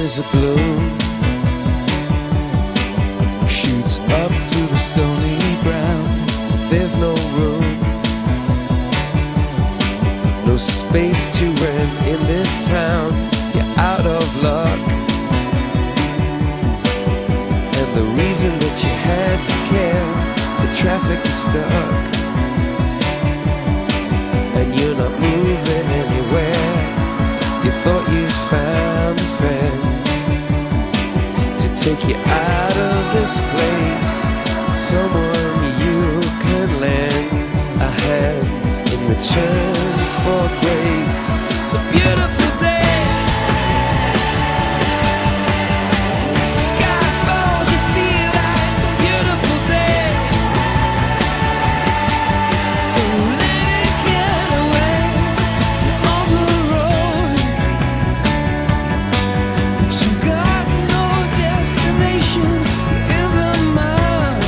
There's a bloom shoots up through the stony ground. There's no room, no space to rent in this town. You're out of luck, and the reason that you had to care, the traffic is stuck, and you're not moving anywhere. You thought you found a friend to take you out of this place, someone you can lend a hand in return for grace. It's a beautiful day. Sky falls, you feel like it's a beautiful day. So let it get away on the road, but you've got no destination. You're in the mud,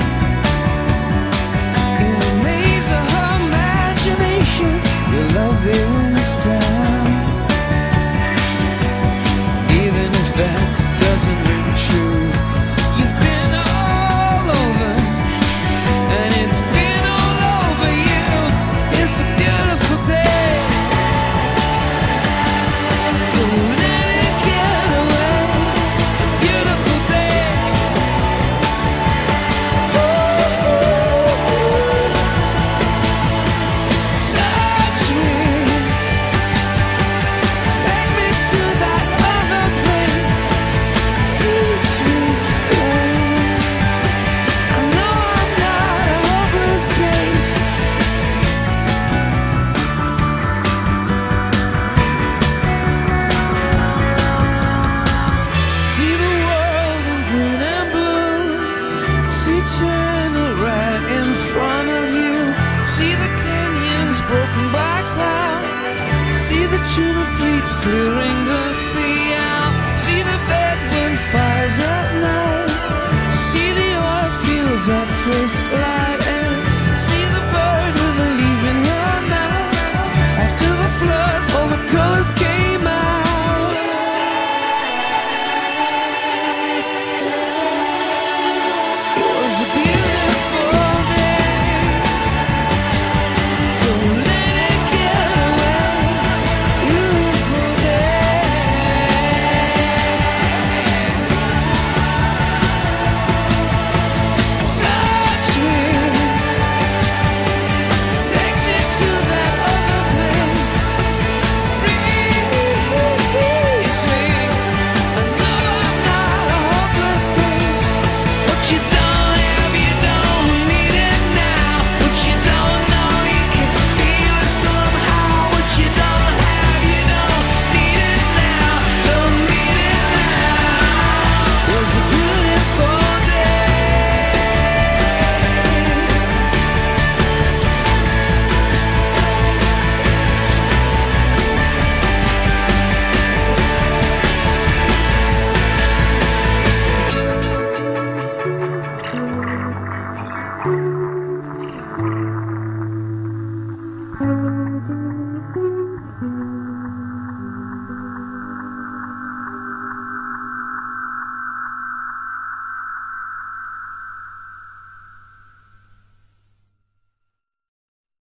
in a maze of her imagination. Your love is down, even if that doesn't ring true. You've been all over, and it's been all over you. It's a beautiful day, so let it get away. It's a beautiful day. Touch me, take me to that other place. Teach me, I know I'm not a hopeless case. See the world in green and blue. See China right in front of you. See the canyons broken by cloud. See the tuna fleets clearing the sea out. See the bedroom fires at night. See the oil fields at first light. And see the bird with a leaf in her mouth. After the flood, all the colors came out. It was a beautiful